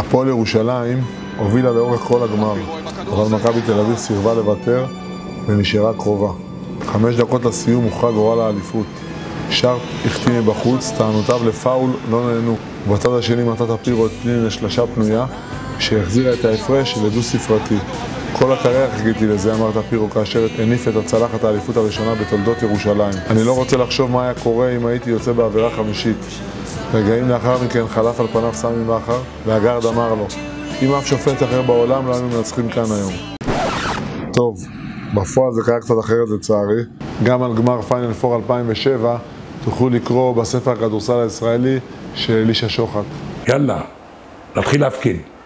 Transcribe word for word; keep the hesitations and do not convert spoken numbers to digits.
הפועל ירושלים הובילה לאורך כל הגמר, אבל מכבי תל אביב סירבה לוותר ונשארה קרובה. חמש דקות לסיום הוכרע גורל האליפות. שרפ החטיא מבחוץ, טענותיו לפאול לא נהנו. ובצד השני מצא טפירו את פניני לשלשה פנויה, שהחזירה את ההפרש לדו ספרתי. כל הקריירה חיכיתי לזה, אמר טפירו כאשר הניף את הצלחת האליפות הראשונה בתולדות ירושלים. אני לא רוצה לחשוב מה היה קורה אם הייתי יוצא בעבירה חמישית. רגעים לאחר מכן חלף על פניו סמי מחר, והגארד אמר לו, אם אף שופט אחר בעולם לא היינו מנצחים כאן היום. טוב, בפועל זה קרה קצת אחרת לצערי. גם על גמר פיינל פור אלפיים ושבע תוכלו לקרוא בספר הכדורסל הישראלי של אלישע שוחט. יאללה, נתחיל להפקיד.